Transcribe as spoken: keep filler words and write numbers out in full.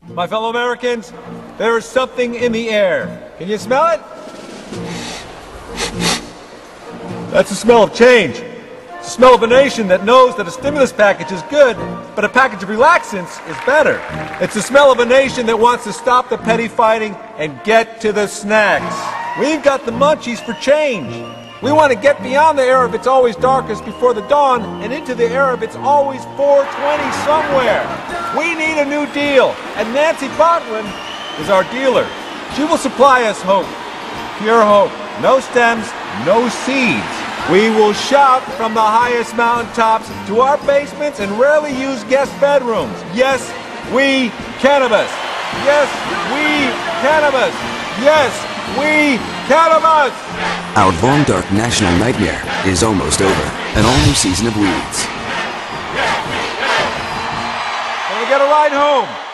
My fellow Americans, there is something in the air. Can you smell it? That's the smell of change. It's the smell of a nation that knows that a stimulus package is good, but a package of relaxants is better. It's the smell of a nation that wants to stop the petty fighting and get to the snacks. We've got the munchies for change. We want to get beyond the era of it's always darkest before the dawn and into the era of it's always four twenty somewhere. We need a new deal, and Nancy Botwin is our dealer. She will supply us hope, pure hope, no stems, no seeds. We will shout from the highest mountaintops to our basements and rarely used guest bedrooms. Yes, we cannabis. Yes, we cannabis. Yes, we cannabis. Our long dark national nightmare is almost over. An all-new season of weeds. Can I get a ride home?